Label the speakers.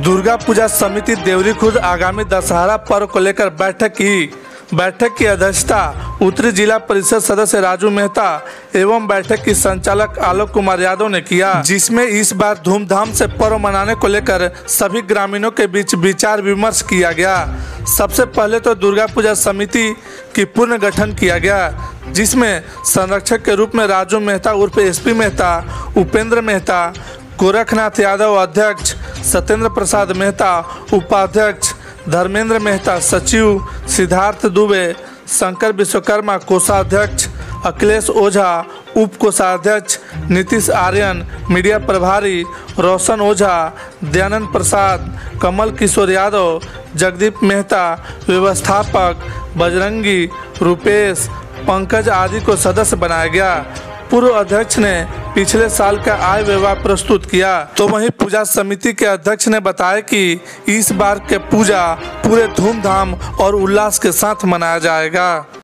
Speaker 1: दुर्गा पूजा समिति देवरी खुर्द आगामी दशहरा पर्व को लेकर बैठक की अध्यक्षता उत्तरी जिला परिषद सदस्य राजू मेहता एवं बैठक की संचालक आलोक कुमार यादव ने किया, जिसमें इस बार धूमधाम से पर्व मनाने को लेकर सभी ग्रामीणों के बीच विचार विमर्श किया गया। सबसे पहले तो दुर्गा पूजा समिति की पुनः गठन किया गया, जिसमें संरक्षक के रूप में राजू मेहता उर्फ एसपी मेहता, उपेंद्र मेहता, गोरखनाथ यादव अध्यक्ष, सत्येंद्र प्रसाद मेहता उपाध्यक्ष, धर्मेंद्र मेहता सचिव, सिद्धार्थ दुबे, शंकर विश्वकर्मा कोषाध्यक्ष, अखिलेश ओझा उप कोषाध्यक्ष, नीतीश आर्यन मीडिया प्रभारी, रोशन ओझा, दयानंद प्रसाद, कमल किशोर यादव, जगदीप मेहता व्यवस्थापक, बजरंगी, रुपेश, पंकज आदि को सदस्य बनाया गया। पूर्व अध्यक्ष ने पिछले साल का आय व्यवहार प्रस्तुत किया, तो वहीं पूजा समिति के अध्यक्ष ने बताया कि इस बार के पूजा पूरे धूमधाम और उल्लास के साथ मनाया जाएगा।